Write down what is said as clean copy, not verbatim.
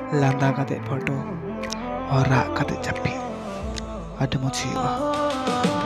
ᱞᱟᱸᱫᱟ ᱠᱟᱛᱮ ᱯᱷᱳᱴᱳ ᱟᱨ ᱨᱟᱜ ᱠᱟᱛᱮ ᱡᱟᱹᱯᱤᱫ ᱟᱹᱰᱤ ᱢᱚᱡᱽ ᱦᱩᱭᱩᱜᱼᱟ।